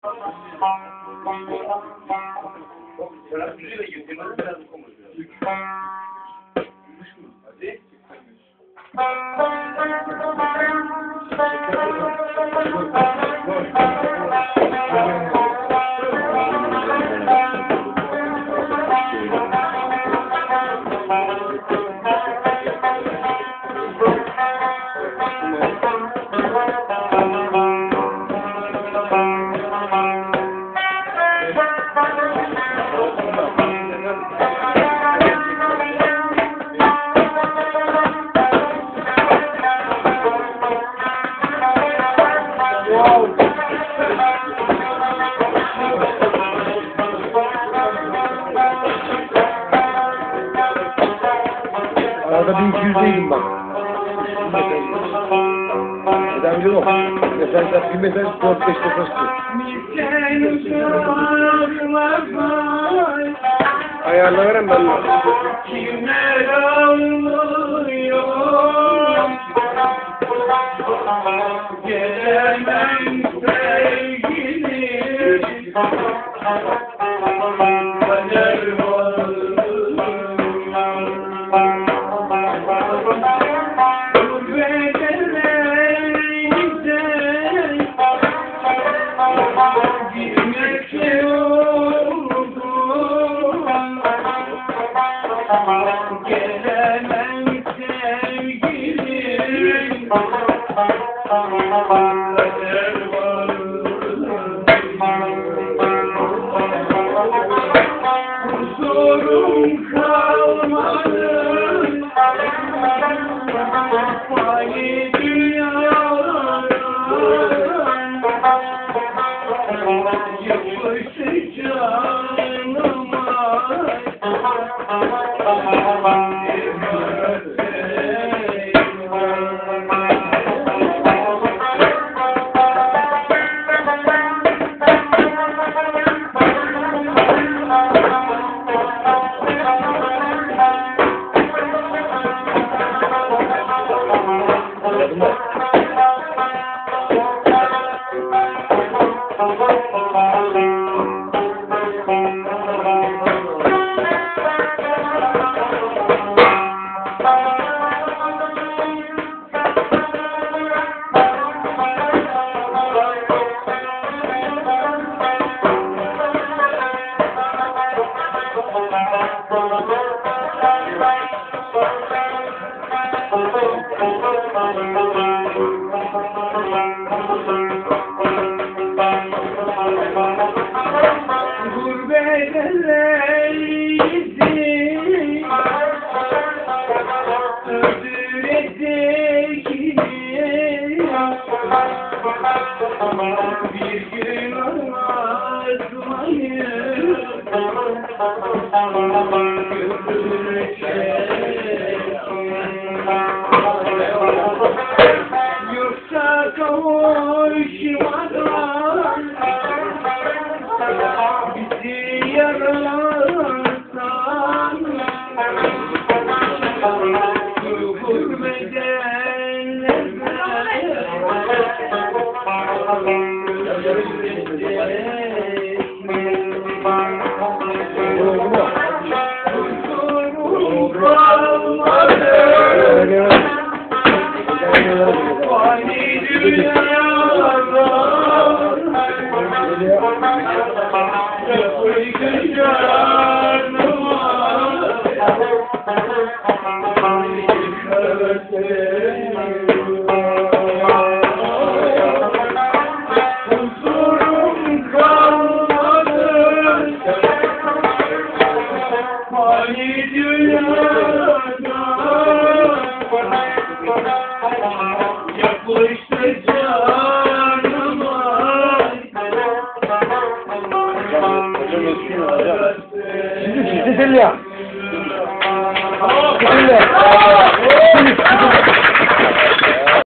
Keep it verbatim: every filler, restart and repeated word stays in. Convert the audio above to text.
Biraz güzel girdim. Biraz konuşuyor. Hadi. Arada bin iki yüzdeydim bak. Neden biliyor musun? Mesajlar, bir mesaj dört beş defa çıkıyor. Ayarla verem ben de. Kimler ağlıyor? Gelemem sevgilim. Kader var. Gelemem sevgilim. Kader var. Huzurum kalmadı. Fani dünyalara yapıştı canıma. Gurbet elleydi, öldürecek bir gün olmaz mıyım? Yoksa kavuşmadan bizi yaralarsan, gurbeden yapıştı canıma. Şimdi çizdi ya. Çizdi ya.